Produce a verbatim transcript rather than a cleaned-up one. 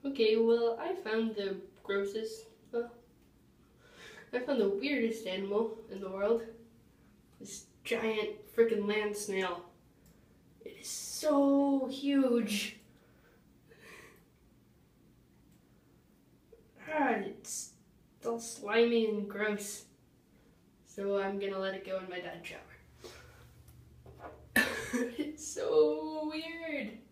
Okay, well, I found the grossest, well, I found the weirdest animal in the world. This giant freaking land snail. It is so huge. Ah, it's all slimy and gross. So I'm gonna let it go in my dad's shower. It's so weird.